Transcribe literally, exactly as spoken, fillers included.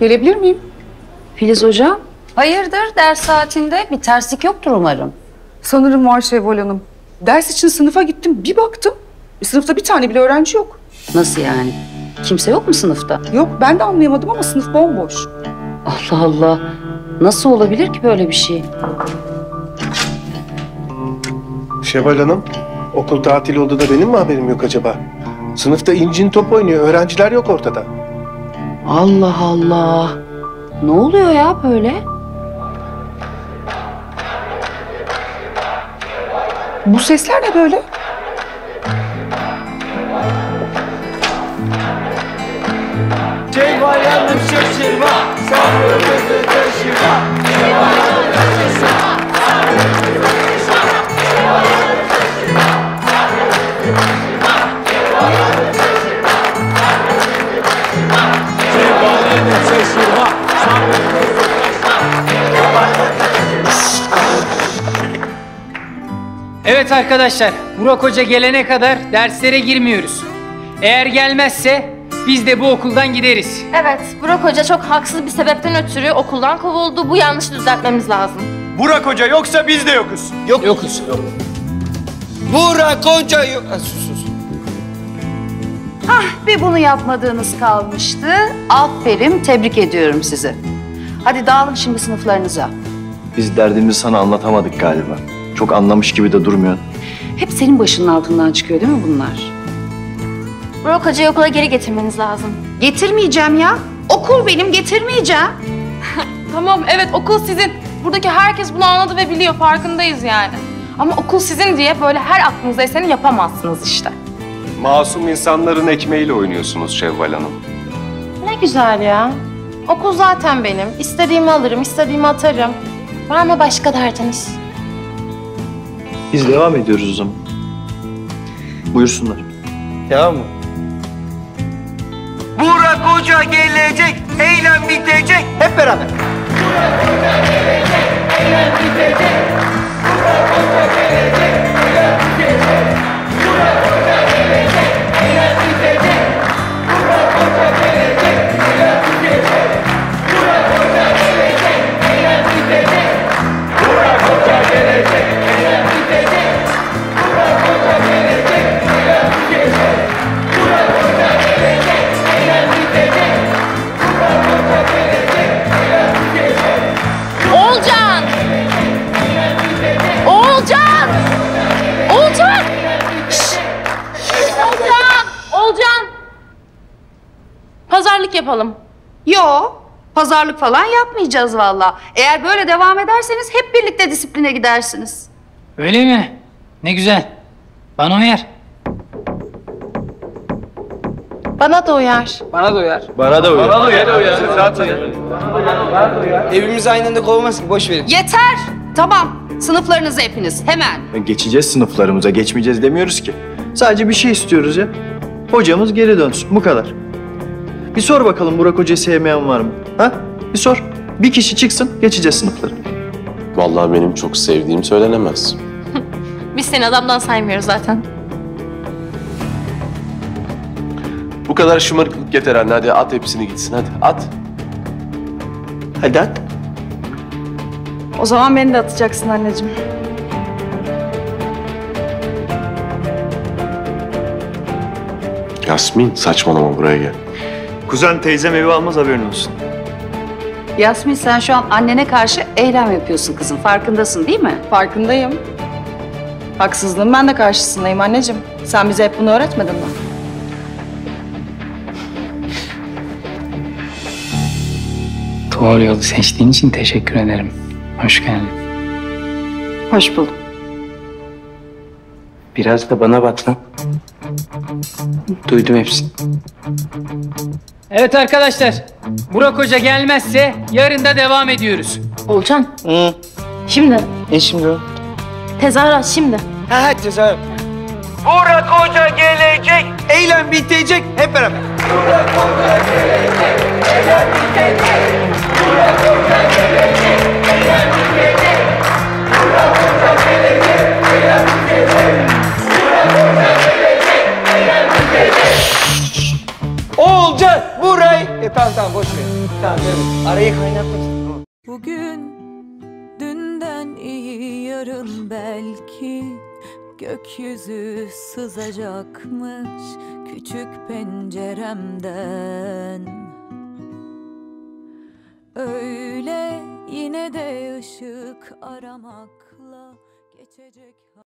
Gelebilir miyim? Filiz hocam, hayırdır ders saatinde? Bir terslik yoktur umarım. Sanırım var Şevval Hanım. Ders için sınıfa gittim, bir baktım. Sınıfta bir tane bile öğrenci yok. Nasıl yani? Kimse yok mu sınıfta? Yok, ben de anlayamadım ama sınıf bomboş. Allah Allah. Nasıl olabilir ki böyle bir şey? Şevval Hanım, okul tatil oldu da benim mi haberim yok acaba? Sınıfta incin top oynuyor, öğrenciler yok ortada. Allah Allah. Ne oluyor ya böyle? Bu sesler ne böyle? Şevval Hanım şaşırma, sabrımızı taşıma. Şevval Hanım şaşırma, sabrımızı taşıma. Şevval Hanım şaşırma, sabrımızı taşıma. Şevval Hanım şaşırma, sabrımızı taşıma. Şevval Hanım şaşırma, sabrımızı taşıma. Evet arkadaşlar, Burak Hoca gelene kadar derslere girmiyoruz. Eğer gelmezse biz de bu okuldan gideriz. Evet, Burak Hoca çok haksız bir sebepten ötürü okuldan kovuldu. Bu yanlışı düzeltmemiz lazım. Burak Hoca yoksa biz de yokuz. Yok, yokuz. Burak Hoca yok. Ha, sus sus. Hah, bir bunu yapmadığınız kalmıştı. Aferin, tebrik ediyorum sizi. Hadi dağılın şimdi sınıflarınıza. Biz derdimizi sana anlatamadık galiba. Çok anlamış gibi de durmuyorsun. Hep senin başının altından çıkıyor değil mi bunlar? Burak Hoca'yı okula geri getirmeniz lazım. Getirmeyeceğim ya. Okul benim, getirmeyeceğim. Tamam, evet okul sizin. Buradaki herkes bunu anladı ve biliyor, farkındayız yani. Ama okul sizin diye böyle her aklınıza eseni yapamazsınız işte. Masum insanların ekmeğiyle oynuyorsunuz Şevval Hanım. Ne güzel ya. Okul zaten benim. İstediğimi alırım, istediğimi atarım. Var mı başka derdiniz? Biz devam ediyoruz o zaman. Buyursunlar. Devam mı? Burak Hoca gelecek, eylem bitecek. Hep beraber. Burak Hoca gelecek, eylem bitecek. Burak Hoca gelecek, eylem bitecek. Burak Hoca gelecek, eylem bitecek. Burak Hoca gelecek, eylem bitecek. Burak Hoca gelecek, eylem bitecek. Burak Hoca gelecek, eylem bitecek. Burak Hoca gelecek, eylem bitecek. Burak Hoca gelecek, eylem bitecek. Burak Hoca gelecek, eylem bitecek. Oğulcan! Oğulcan! Oğulcan! Şşş! Oğulcan! Oğulcan! Pazarlık yapalım. Yo, pazarlık falan yapmayacağız vallahi. Eğer böyle devam ederseniz hep birlikte disipline gidersiniz. Öyle mi? Ne güzel. Bana uyar. Bana da uyar. Bana da uyar. Bana da uyar. Bana da uyar. Zaten. Evimiz aynı anda kovulmaz ki, boş verin. Yeter! Tamam, sınıflarınızı hepiniz, hemen. Geçeceğiz sınıflarımıza, geçmeyeceğiz demiyoruz ki. Sadece bir şey istiyoruz ya. Hocamız geri dönsün, bu kadar. Bir sor bakalım Burak Hoca'yı sevmeyen var mı? Ha? Bir sor. Bir kişi çıksın, geçeceğiz sınıfları. Vallahi benim çok sevdiğim söylenemez. Biz seni adamdan saymıyoruz zaten. Bu kadar şımarıklık yeter anne. Hadi at hepsini gitsin hadi. At. Hadi at. O zaman beni de atacaksın anneciğim. Yasmin saçmalama buraya gel. Kuzen teyzem evi almaz, haberin olsun. Yasmin, sen şu an annene karşı eylem yapıyorsun kızım. Farkındasın değil mi? Farkındayım. Haksızlığın ben de karşısındayım anneciğim. Sen bize hep bunu öğretmedin mi? Doğru yolu seçtiğin için teşekkür ederim. Hoş geldin. Hoş bulduk. Biraz da bana bak lan. Duydum hepsini. Evet arkadaşlar, Burak Hoca gelmezse yarın da devam ediyoruz. Oğulcan. Hı. Şimdi. Ne şimdi o? Tezahürat şimdi. Ha ha, tezahürat. Burak Hoca gelecek, eylem bitecek. Hep beraber. Burak Hoca gelecek, eylem bitecek. Burak Hoca gelecek, eylem bitecek. Burak Hoca gelecek, eylem bitecek. Burak Hoca gelecek, eylem bitecek. Oğulcan burayı E tamam tamam boş ver. Tamam evet. Arayı kaynatmak istedim. Bugün dünden iyi yarın belki gökyüzü sızacakmış küçük penceremden. Öyle yine de ışık aramakla geçecek.